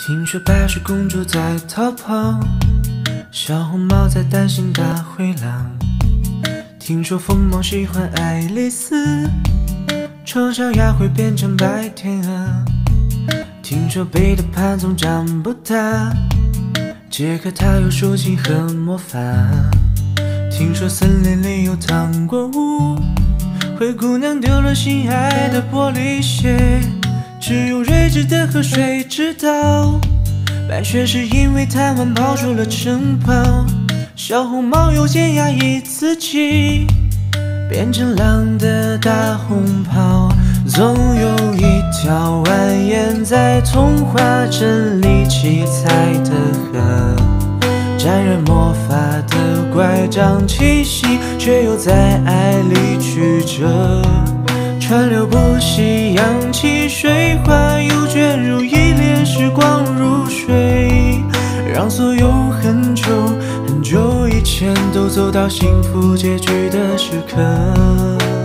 听说白雪公主在逃跑，小红帽在担心大灰狼。听说疯帽喜欢爱丽丝，丑小鸭会变成白天鹅。听说彼得潘总长不大，杰克他有竖琴和魔法。听说森林里有糖果屋，灰姑娘丢了心爱的玻璃鞋，只有睿智的河水知道，白雪是因为贪玩跑出了城堡。小红帽又尖牙一自己，变成狼的大红袍。总有一条蜿蜒在童话镇里七彩的河，沾染魔法的乖张气息，却又在爱里曲折，川流不息，扬起水花，又卷入一帘时光如水，让所有很久很久以前都走到幸福结局的时刻。